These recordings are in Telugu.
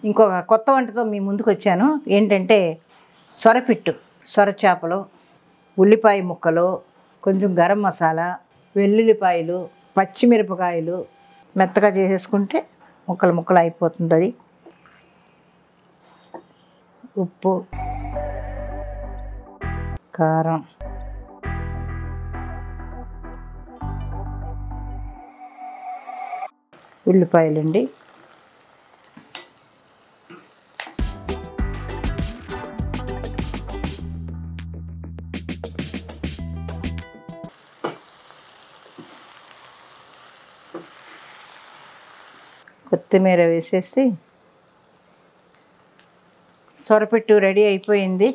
ఇంకొక కొత్త వంటతో మీ ముందుకు వచ్చాను. ఏంటంటే సొరపిట్టు, సొర చేపలు, ఉల్లిపాయ ముక్కలు, కొంచెం గరం మసాలా, వెల్లుల్లిపాయలు, పచ్చిమిరపకాయలు మెత్తగా చేసేసుకుంటే ముక్కలు ముక్కలు అయిపోతుంది. అది ఉప్పు, కారం, ఉల్లిపాయలండి, కొత్తిమీర వేసేసి సొరపిట్టు రెడీ అయిపోయింది.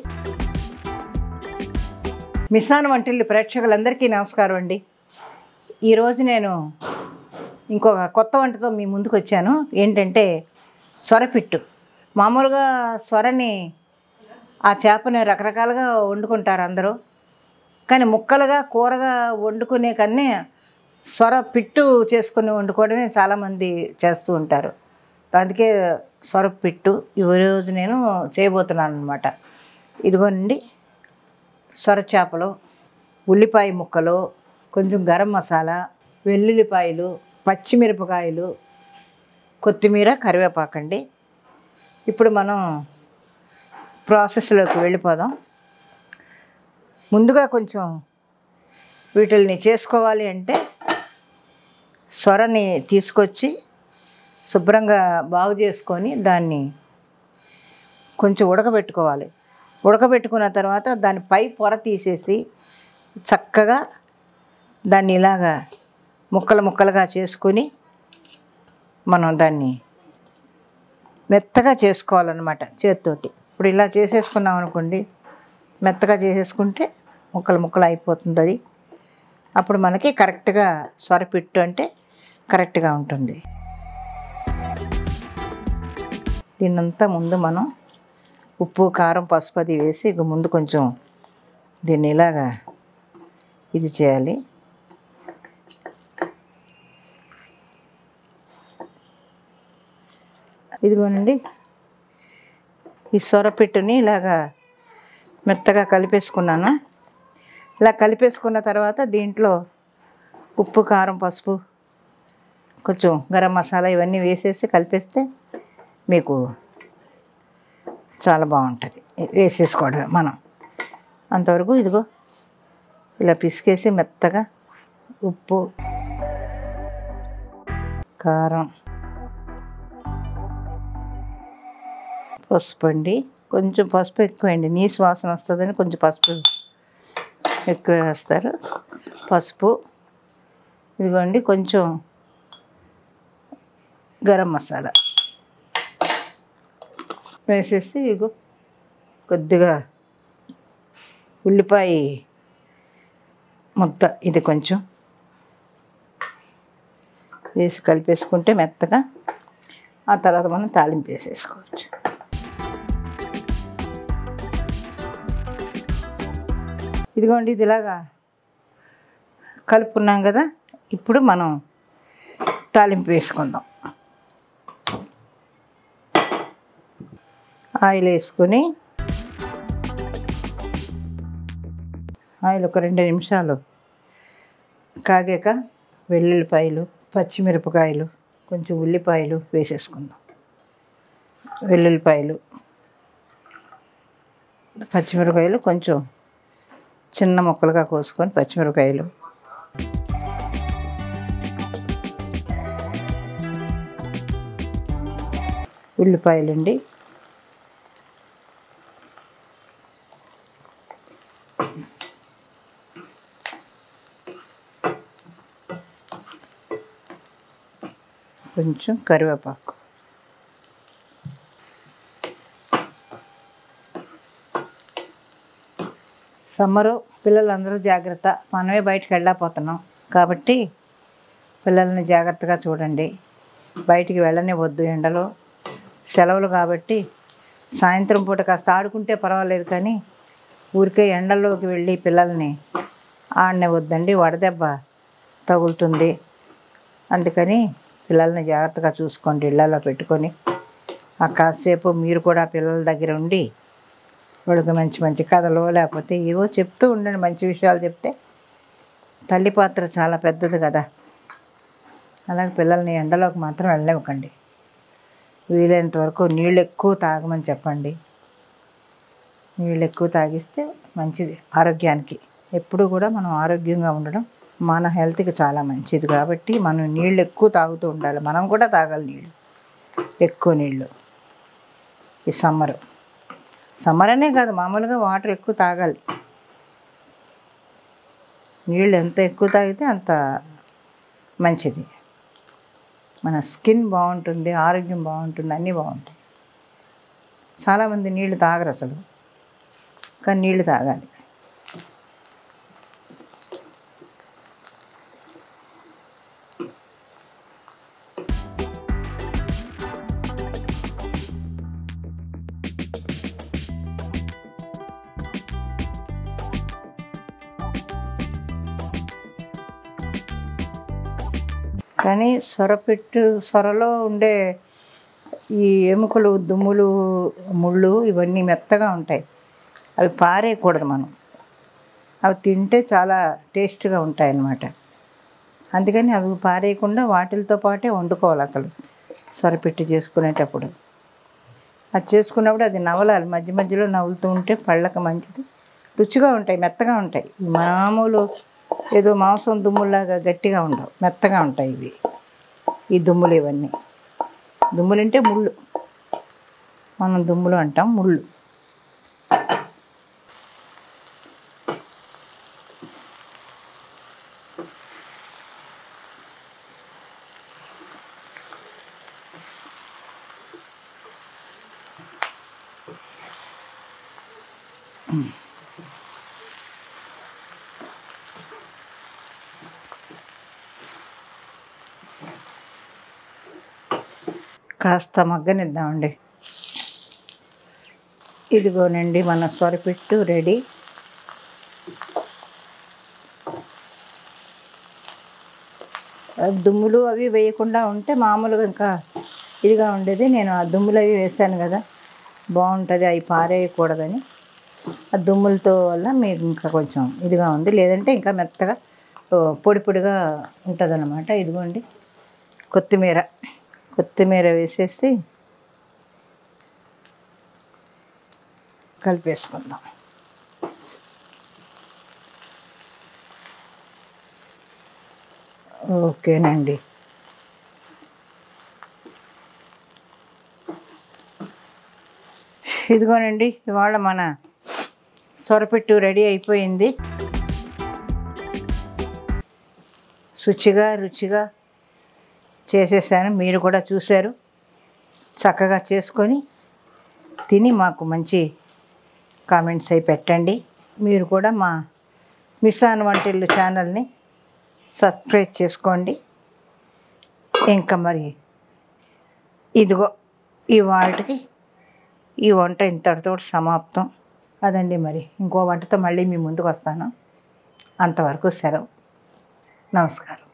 మిసాన్ వంటిల్లు ప్రేక్షకులందరికీ నమస్కారం అండి. ఈరోజు నేను ఇంకొక కొత్త వంటతో మీ ముందుకు వచ్చాను. ఏంటంటే సొరపిట్టు. మామూలుగా సొరని ఆ చేపని రకరకాలుగా వండుకుంటారు అందరూ, కానీ ముక్కలుగా కూరగా వండుకునే కన్నా సొర పిట్టు చేసుకుని వండుకోవడమే చాలామంది చేస్తూ ఉంటారు. అందుకే సొర పిట్టు ఈరోజు నేను చేయబోతున్నాను అనమాట. ఇదిగోనండి సొర చేపలు, ఉల్లిపాయ ముక్కలు, కొంచెం గరం మసాలా, వెల్లుల్లిపాయలు, పచ్చిమిరపకాయలు, కొత్తిమీర, కరివేపాకండి. ఇప్పుడు మనం ప్రాసెస్లోకి వెళ్ళిపోదాం. ముందుగా కొంచెం వీటిల్ని చేసుకోవాలి అంటే సొరని తీసుకొచ్చి శుభ్రంగా బాగు చేసుకొని దాన్ని కొంచెం ఉడకబెట్టుకోవాలి. ఉడకబెట్టుకున్న తర్వాత దాని పై పొర తీసేసి చక్కగా దాన్ని ఇలాగా ముక్కలు ముక్కలుగా చేసుకొని మనం దాన్ని మెత్తగా చేసుకోవాలన్నమాట చేతితోటి. ఇప్పుడు ఇలా చేసేసుకున్నాం అనుకోండి, మెత్తగా చేసేసుకుంటే ముక్కలు ముక్కలు అయిపోతుంది. అది అప్పుడు మనకి కరెక్ట్గా సొరపిట్టు అంటే కరెక్ట్గా ఉంటుంది. దీన్నంతా ముందు మనం ఉప్పు, కారం, పసుపు అది వేసి ముందు కొంచెం దీన్ని ఇలాగా ఇది చేయాలి. ఇదిగోనండి ఈ సొరపిట్టుని ఇలాగా మెత్తగా కలిపేసుకున్నాను. ఇలా కలిపేసుకున్న తర్వాత దీంట్లో ఉప్పు, కారం, పసుపు, కొంచెం గరం మసాలా ఇవన్నీ వేసేసి కలిపేస్తే మీకు చాలా బాగుంటుంది. వేసేసుకోవడం మనం అంతవరకు ఇదిగో ఇలా పిసికేసి మెత్తగా ఉప్పు, కారం, పసుపు అండి. కొంచెం పసుపు ఎక్కువండి, నీసు వాసన వస్తుందని కొంచెం పసుపు ఎక్కువ వేస్తారు. పసుపు ఇదిగోండి, కొంచెం గరం మసాలా వేసేసి ఇగో కొద్దిగా ఉల్లిపాయ ముద్ద ఇది కొంచెం వేసి కలిపేసుకుంటే మెత్తగా ఆ తర్వాత మనం తాలింపు వేసేసుకోవచ్చు. ఇదిగోండి ఇది ఇలాగా కలుపుకున్నాం కదా, ఇప్పుడు మనం తాలింపు వేసుకుందాం. ఆయిల్ వేసుకొని ఆయిల్ ఒక 2 నిమిషాలు కాగాక వెల్లుల్లిపాయలు, పచ్చిమిరపకాయలు, కొంచెం ఉల్లిపాయలు వేసేసుకుందాం. వెల్లుల్లిపాయలు, పచ్చిమిరపకాయలు కొంచెం చిన్న ముక్కలుగా కోసుకొని పచ్చిమిరపకాయలు, ఉల్లిపాయలండి, కొంచెం కరివేపాకు, సమ్మరు పిల్లలందరూ జాగ్రత్త. మనమే బయటకు వెళ్ళకపోతున్నాం కాబట్టి పిల్లల్ని జాగ్రత్తగా చూడండి. బయటికి వెళ్ళనివ్వద్దు ఎండలో. సెలవులు కాబట్టి సాయంత్రం పూట కాస్త ఆడుకుంటే పర్వాలేదు, కానీ ఊరికే ఎండల్లోకి వెళ్ళి పిల్లల్ని ఆడనివ్వద్దండి, వడదెబ్బ తగులుతుంది. అందుకని పిల్లల్ని జాగ్రత్తగా చూసుకోండి, ఇళ్ళల్లో పెట్టుకొని. ఆ కాసేపు మీరు కూడా పిల్లల దగ్గర ఉండి వాళ్ళకి మంచి మంచి కథలు లేకపోతే ఏవో చెప్తూ ఉండండి. మంచి విషయాలు చెప్తే తల్లి పాత్ర చాలా పెద్దది కదా. అలాగే పిల్లల్ని ఎండలోకి మాత్రం వెళ్ళనివ్వకండి. వీలైనంత వరకు నీళ్ళు ఎక్కువ తాగమని చెప్పండి. నీళ్ళు ఎక్కువ తాగిస్తే మంచిది ఆరోగ్యానికి. ఎప్పుడు కూడా మనం ఆరోగ్యంగా ఉండడం మన హెల్త్కి చాలా మంచిది. కాబట్టి మనం నీళ్ళు ఎక్కువ తాగుతూ ఉండాలి. మనం కూడా తాగాలి నీళ్ళు, ఎక్కువ నీళ్ళు. ఈ సమ్మర్ అనే కాదు, మామూలుగా వాటర్ ఎక్కువ తాగాలి. నీళ్ళు ఎంత ఎక్కువ తాగితే అంత మంచిది. మన స్కిన్ బాగుంటుంది, ఆరోగ్యం బాగుంటుంది, అన్నీ బాగుంటాయి. చాలామంది నీళ్ళు తాగరు అసలు, కానీ నీళ్ళు తాగాలి. కానీ సొరలో ఉండే ఈ ఎముకలు, దుమ్ములు, ముళ్ళు ఇవన్నీ మెత్తగా ఉంటాయి. అవి పారేయకూడదు మనం. అవి తింటే చాలా టేస్ట్గా ఉంటాయి అన్నమాట. అందుకని అవి పారేయకుండా వాటితో పాటే వండుకోవాలి. అసలు సొరపిట్టు చేసుకునేటప్పుడు అది చేసుకున్నప్పుడు అది నవలాలి. మధ్య మధ్యలో నవ్వులుతూ ఉంటే పళ్ళకి మంచిది. రుచిగా ఉంటాయి, మెత్తగా ఉంటాయి. మామూలు ఏదో మాంసం దుమ్ములాగా గట్టిగా ఉండవు, మెత్తగా ఉంటాయి ఇవి. ఈ దుమ్ములు ఇవన్నీ, దుమ్ములు అంటే ముళ్ళు, మనం దుమ్ములు అంటాం, ముళ్ళు. కాస్త మగ్గనిద్దామండి. ఇదిగోనండి మన సొరపిట్టు రెడీ. దుమ్ములు అవి వేయకుండా ఉంటే మామూలుగా ఇంకా ఇదిగా ఉండేది. నేను ఆ దుమ్ములు అవి వేసాను కదా, బాగుంటుంది. అవి పారేయకూడదని ఆ దుమ్ములతో వల్ల మీకు ఇంకా కొంచెం ఇదిగా ఉంది. లేదంటే ఇంకా మెత్తగా పొడి పొడిగా ఉంటుంది అన్నమాట. ఇదిగోండి కొత్తిమీర వేసేసి కలిపేసుకుందాం. ఓకేనండి. ఇదిగోనండి ఇవాళ మన సొరపిట్టు రెడీ అయిపోయింది. రుచిగా చేసేసాను. మీరు కూడా చూశారు. చక్కగా చేసుకొని తిని మాకు మంచి కామెంట్స్ అయి పెట్టండి. మీరు కూడా మా మిసాన్ వంటిల్లు ఛానల్ని సబ్స్క్రైబ్ చేసుకోండి. ఇంకా మరి ఇదిగో ఇవాళకి ఈ వంట ఇంతటితో సమాప్తం. అదండి, మరి ఇంకో వంటతో మళ్ళీ మీ ముందుకు వస్తాను. అంతవరకు సెలవు. నమస్కారం.